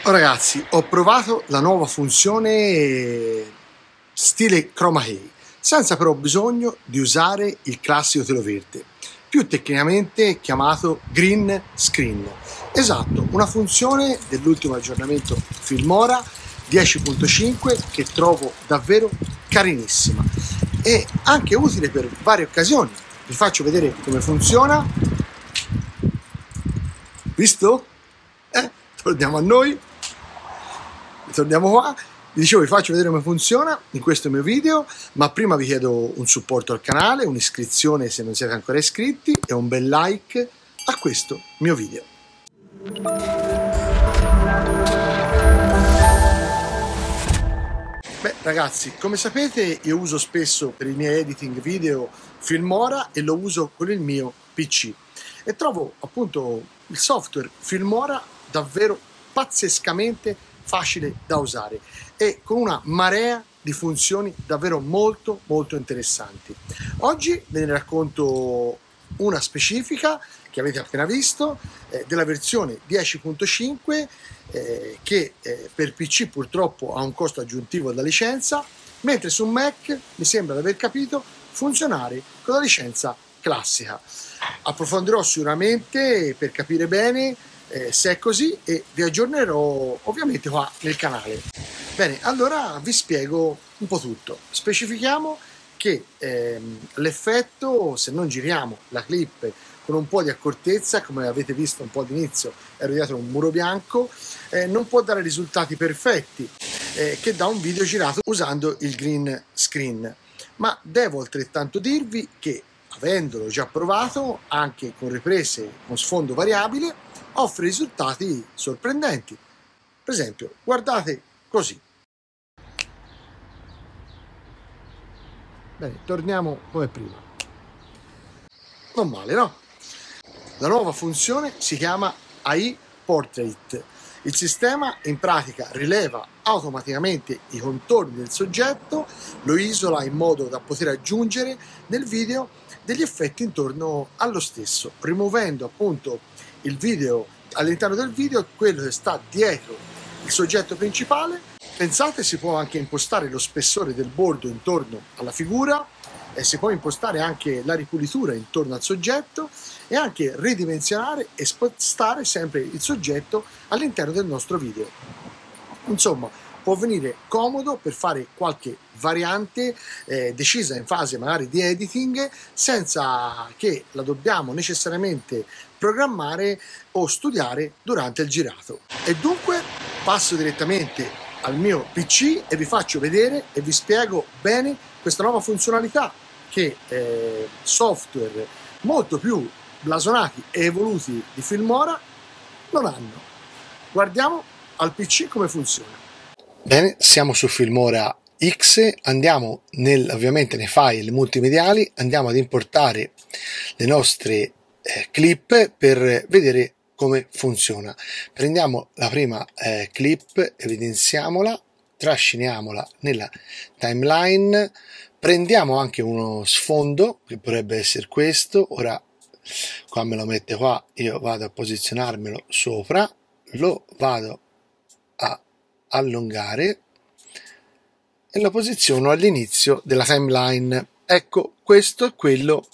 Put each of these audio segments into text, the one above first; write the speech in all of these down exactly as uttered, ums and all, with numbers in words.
Oh ragazzi, ho provato la nuova funzione stile chroma key, senza però bisogno di usare il classico telo verde, più tecnicamente chiamato green screen. Esatto, una funzione dell'ultimo aggiornamento Filmora dieci punto cinque che trovo davvero carinissima e anche utile per varie occasioni. Vi faccio vedere come funziona. Visto? Eh, torniamo a noi. Torniamo qua, vi dicevo, vi faccio vedere come funziona in questo mio video, ma prima vi chiedo un supporto al canale, un'iscrizione se non siete ancora iscritti e un bel like a questo mio video. Beh ragazzi, come sapete io uso spesso per i miei editing video Filmora e lo uso con il mio P C e trovo appunto il software Filmora davvero pazzescamente facile da usare e con una marea di funzioni davvero molto molto interessanti. Oggi ve ne racconto una specifica che avete appena visto, eh, della versione dieci punto cinque eh, che eh, per P C purtroppo ha un costo aggiuntivo da licenza, mentre su Mac mi sembra di aver capito funzionare con la licenza classica. Approfondirò sicuramente per capire bene Eh, se è così e vi aggiornerò ovviamente qua nel canale. Bene, allora vi spiego un po' tutto. Specifichiamo che ehm, l'effetto, se non giriamo la clip con un po' di accortezza, come avete visto un po' all'inizio, ero dietro un muro bianco, eh, non può dare risultati perfetti eh, che da un video girato usando il green screen, ma devo altrettanto dirvi che avendolo già provato anche con riprese con sfondo variabile offre risultati sorprendenti. Per esempio, guardate così. Bene, torniamo come prima. Non male, no? La nuova funzione si chiama A I Portrait. Il sistema in pratica rileva automaticamente i contorni del soggetto, lo isola in modo da poter aggiungere nel video degli effetti intorno allo stesso, rimuovendo appunto il video all'interno del video, quello che sta dietro il soggetto principale. Pensate, si può anche impostare lo spessore del bordo intorno alla figura, e si può impostare anche la ripulitura intorno al soggetto e anche ridimensionare e spostare sempre il soggetto all'interno del nostro video. Insomma, può venire comodo per fare qualche variante eh, decisa in fase magari di editing senza che la dobbiamo necessariamente programmare o studiare durante il girato. E dunque passo direttamente al mio P C e vi faccio vedere e vi spiego bene questa nuova funzionalità che eh, software molto più blasonati e evoluti di Filmora non hanno. Guardiamo al P C come funziona. Bene, siamo su Filmora X, andiamo nel, ovviamente nei file multimediali, andiamo ad importare le nostre eh, clip per vedere come funziona. Prendiamo la prima eh, clip, evidenziamola, trasciniamola nella timeline, prendiamo anche uno sfondo che potrebbe essere questo. Ora qua me lo mette qua, io vado a posizionarmelo sopra, lo vado a allungare e lo posiziono all'inizio della timeline. Ecco, questo è quello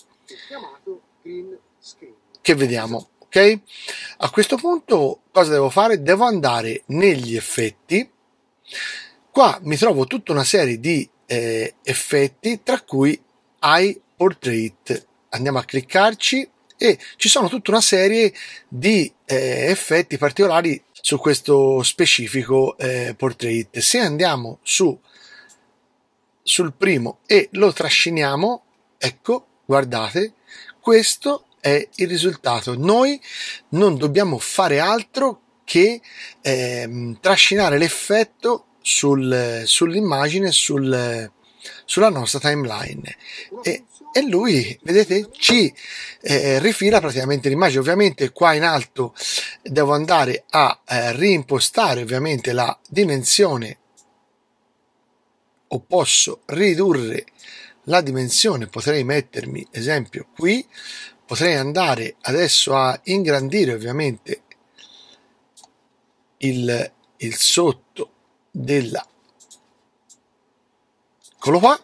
che vediamo, ok? A questo punto cosa devo fare? Devo andare negli effetti. Qua mi trovo tutta una serie di eh, effetti, tra cui A I Portrait. Andiamo a cliccarci e ci sono tutta una serie di eh, effetti particolari su questo specifico eh, portrait. Se andiamo su sul primo e lo trasciniamo, ecco, guardate, questo è il risultato. Noi non dobbiamo fare altro che eh, trascinare l'effetto sul, sull'immagine, sul, sulla nostra timeline e, e lui, vedete, ci eh, rifila praticamente l'immagine. Ovviamente qua in alto devo andare a eh, reimpostare ovviamente la dimensione, o posso ridurre la dimensione, potrei mettermi esempio qui, potrei andare adesso a ingrandire ovviamente il, il sotto della, eccolo qua,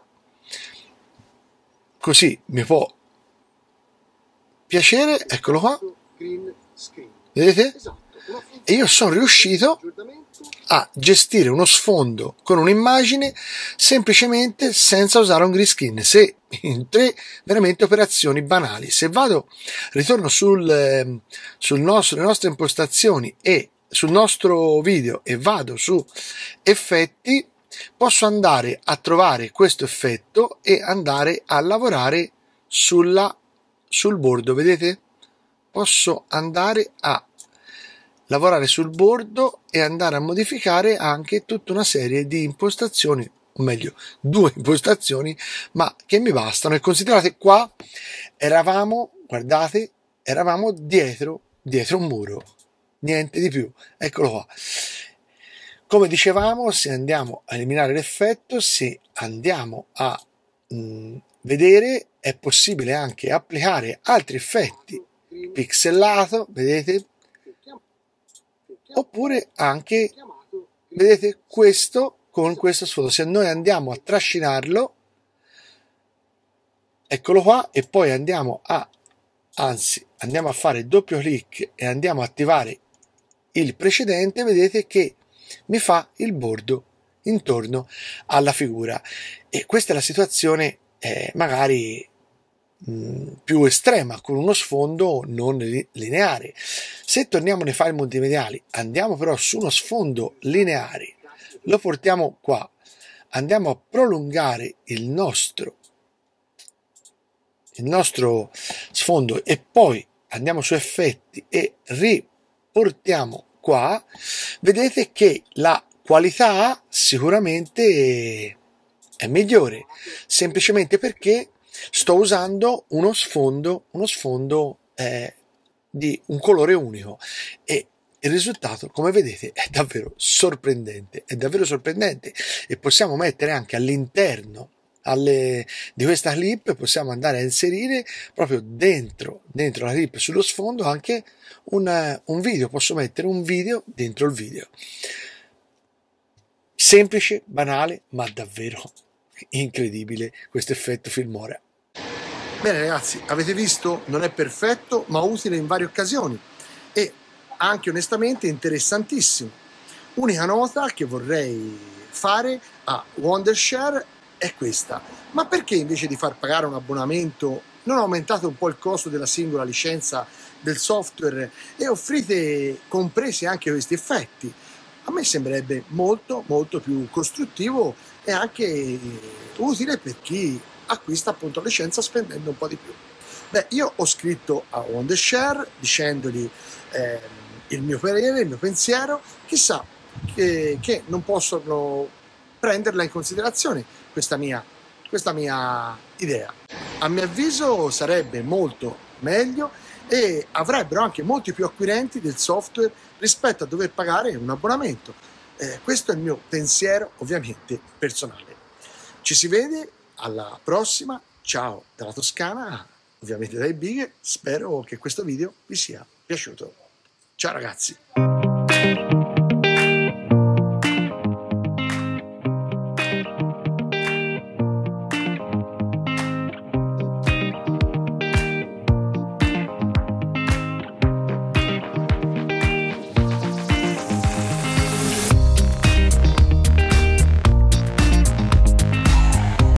così mi può piacere, eccolo qua, vedete? E io sono riuscito a gestire uno sfondo con un'immagine semplicemente senza usare un green screen, se in tre veramente operazioni banali. Se vado, ritorno sul, sul nostro, sulle nostre impostazioni e sul nostro video e vado su effetti, posso andare a trovare questo effetto e andare a lavorare sulla, sul bordo, vedete? Posso andare a lavorare sul bordo e andare a modificare anche tutta una serie di impostazioni, o meglio due impostazioni, ma che mi bastano. E considerate, qua eravamo, guardate, eravamo dietro dietro un muro, niente di più, eccolo qua. Come dicevamo, se andiamo a eliminare l'effetto, se andiamo a mh, vedere, è possibile anche applicare altri effetti, pixelato, vedete, oppure anche, vedete, questo con questo sfondo. Se noi andiamo a trascinarlo, eccolo qua, e poi andiamo a, anzi, andiamo a fare doppio clic e andiamo a attivare il precedente, vedete che mi fa il bordo intorno alla figura. E questa è la situazione eh, magari mh, più estrema, con uno sfondo non lineare. Se torniamo nei file multimediali, andiamo però su uno sfondo lineare, lo portiamo qua, andiamo a prolungare il nostro il nostro sfondo e poi andiamo su effetti e riportiamo qua, vedete che la qualità sicuramente è migliore, semplicemente perché sto usando uno sfondo uno sfondo eh, di un colore unico, e il risultato, come vedete, è davvero sorprendente, è davvero sorprendente. E possiamo mettere anche all'interno alle, di questa clip, possiamo andare a inserire proprio dentro, dentro la clip, sullo sfondo, anche un, un video. Posso mettere un video dentro il video. Semplice, banale, ma davvero incredibile questo effetto Filmora. Bene ragazzi, avete visto? Non è perfetto, ma utile in varie occasioni e anche onestamente interessantissimo. Unica nota che vorrei fare a Wondershare è questa: ma perché invece di far pagare un abbonamento non aumentate un po' il costo della singola licenza del software e offrite compresi anche questi effetti? A me sembrerebbe molto molto più costruttivo e anche utile per chi acquista appunto la licenza spendendo un po' di più. Beh, io ho scritto a Wondershare dicendogli eh, il mio parere, il mio pensiero, chissà che, che non possono prenderla in considerazione questa mia, questa mia idea. A mio avviso sarebbe molto meglio e avrebbero anche molti più acquirenti del software rispetto a dover pagare un abbonamento. Eh, questo è il mio pensiero, ovviamente personale. Ci si vede alla prossima, ciao dalla Toscana, ovviamente dai Bighe. Spero che questo video vi sia piaciuto. Ciao ragazzi!